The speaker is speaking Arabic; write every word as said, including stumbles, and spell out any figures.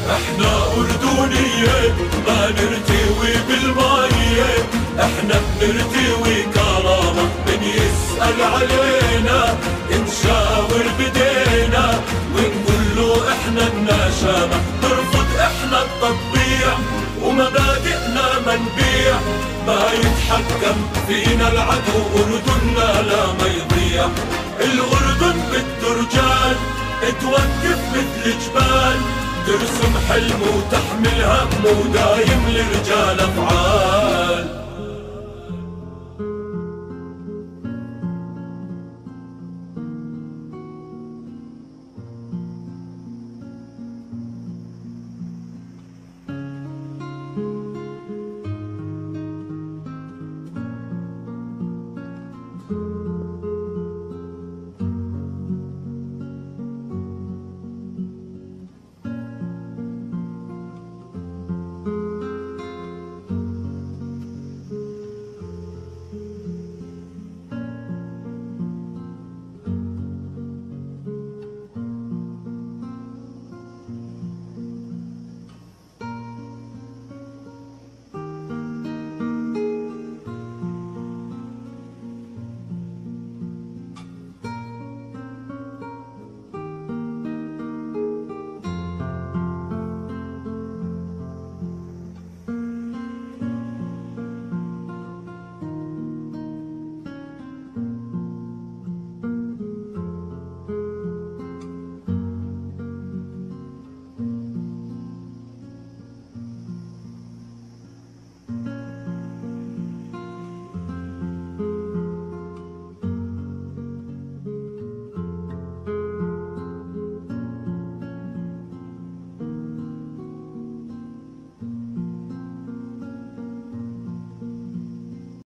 احنا أردنية ما نرتوي بالمية، احنا بنرتوي كرامة، من يسأل علينا نشاور بدينا ونقول له احنا النشامة، نرفض احنا التطبيع ومبادئنا ما نبيع، ما يتحكم فينا العدو أردننا لا ما يضيع. الأردن بده رجال توقف مثل جبال، ترسم حلم وتحمل هم ودايم لرجال أفعال.